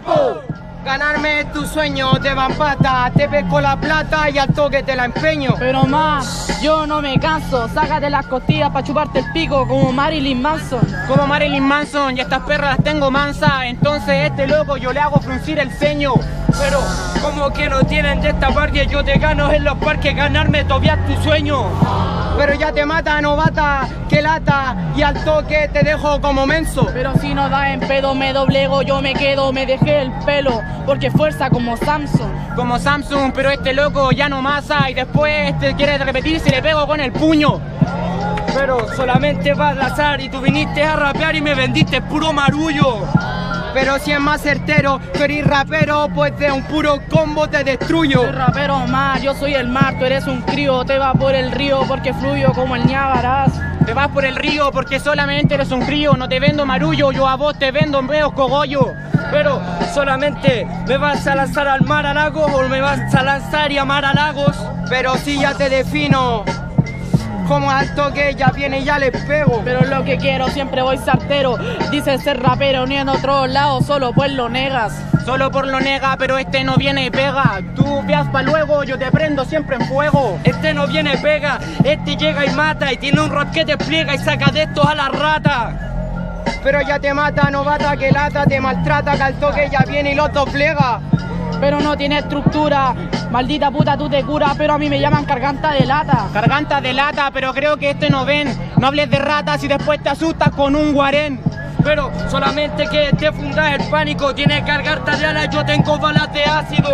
¡Tiempo! Ganarme tu sueño de vampata, te pesco la plata y al toque te la empeño. Pero más, yo no me canso, sácate las costillas pa' chuparte el pico como Marilyn Manson. Como Marilyn Manson y estas perras las tengo mansa, entonces este loco yo le hago fruncir el ceño. Pero, como que no tienen de esta parque, yo te gano en los parques, ganarme todavía es tu sueño. Pero ya te mata, novata, que lata, y al toque te dejo como menso. Pero si no da en pedo me doblego, yo me quedo, me dejé el pelo, porque fuerza como Samsung. Como Samsung, pero este loco ya no masa, y después este quiere repetir si le pego con el puño. Pero solamente va al azar y tú viniste a rapear y me vendiste puro marullo. Pero si es más certero, tú eres rapero, pues de un puro combo te destruyo. Soy rapero más, yo soy el mar, tú eres un crío, te vas por el río porque fluyo como el Niágaras. Te vas por el río porque solamente eres un crío, no te vendo marullo, yo a vos te vendo meos cogollo. Pero solamente me vas a lanzar al mar a lagos o me vas a lanzar y amar a lagos. Pero si ya te defino, como al toque ya viene y ya les pego. Pero lo que quiero, siempre voy sartero. Dices ser rapero, ni en otro lado, solo pues lo negas. Solo por lo nega, pero este no viene y pega. Tú veas pa' luego, yo te prendo siempre en fuego. Este no viene y pega, este llega y mata y tiene un rap que te pliega y saca de estos a la rata. Pero ya te mata, novata, que lata, te maltrata, que al toque ya viene y los doblega. Pero no tiene estructura, maldita puta tú te curas, pero a mí me llaman garganta de lata. Garganta de lata, pero creo que este no ven. No hables de ratas y después te asustas con un guarén. Pero solamente que te fundas el pánico, tienes garganta de alas, yo tengo balas de ácido.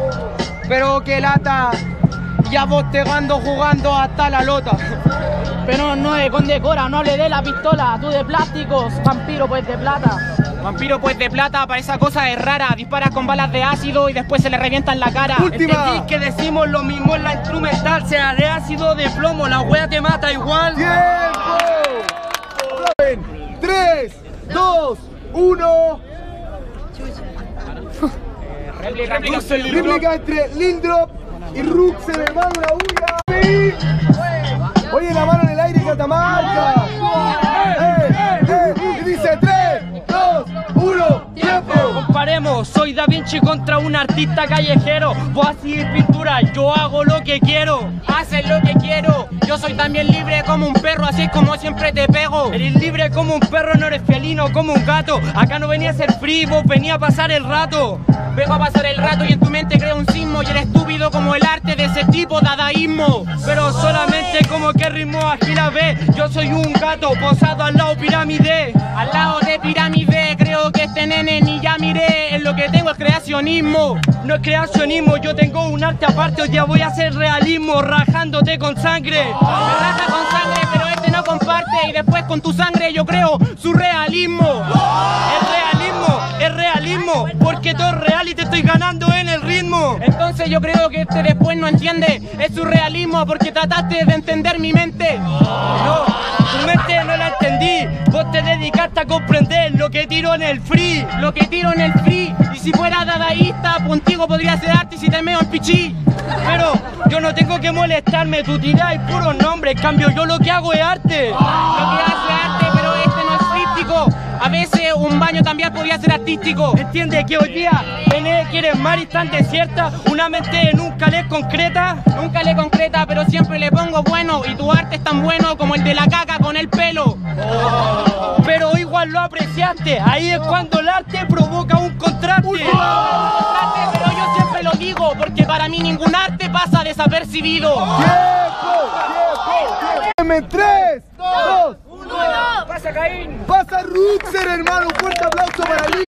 Pero que lata, ya bostegando jugando hasta la lota. Pero no es con decora, no le dé la pistola, tú de plásticos, vampiro pues de plata. Vampiro pues de plata, para esa cosa es rara. Disparas con balas de ácido y después se le revienta en la cara. Entendí que decimos lo mismo en la instrumental, sea de ácido o de plomo, la wea te mata igual. ¡Tiempo! 3, 2, 1. Réplica entre Lindrop y Ruxel, hermano, una bulla. Oye, la mano en el aire, Catamarca. Y dice 3, 2, 1, tiempo. Comparemos, soy Da Vinci contra un artista callejero. Vos haces pintura, yo hago lo que quiero. Haces lo que quiero, yo soy también libre como un perro, así es como siempre te pego. Eres libre como un perro, no eres felino como un gato. Acá no venía a ser free, vos venía a pasar el rato. Vengo a pasar el rato y en tu mente creo un sismo. Y eres estúpido como el arte de ese tipo, dadaísmo. Pero solamente como que ritmo agila ve. Yo soy un gato posado al lado pirámide. Al lado de pirámide, creo que este nene ni ya miré. En lo que tengo es creacionismo. No es creacionismo, yo tengo un arte aparte. Hoy día voy a hacer realismo, rajándote con sangre. Me raja con sangre, pero este no comparte. Y después con tu sangre yo creo surrealismo. Es realismo, porque todo es real y te estoy ganando en el ritmo. Entonces yo creo que este después no entiende. Es surrealismo porque trataste de entender mi mente. No, tu mente no la entendí. Vos te dedicaste a comprender lo que tiro en el free. Lo que tiro en el free. Y si fuera dadaísta, contigo podría ser arte si te meo en pichí. Pero yo no tengo que molestarme, tú tiráis puros nombres. En cambio yo lo que hago es arte. Lo que hace arte, pero este no es crítico. A veces un baño también podría ser artístico. Entiende que hoy día quieres mar y tan desierta. Una mente nunca le concreta. Nunca le concreta, pero siempre le pongo bueno. Y tu arte es tan bueno como el de la caca con el pelo. Pero igual lo apreciaste. Ahí es cuando el arte provoca un contraste. Pero yo siempre lo digo, porque para mí ningún arte pasa desapercibido. ¡Tiempo! 3, 2, 1. Pasa Caín. Pasa Ruxel, hermano. Un fuerte aplauso para mí.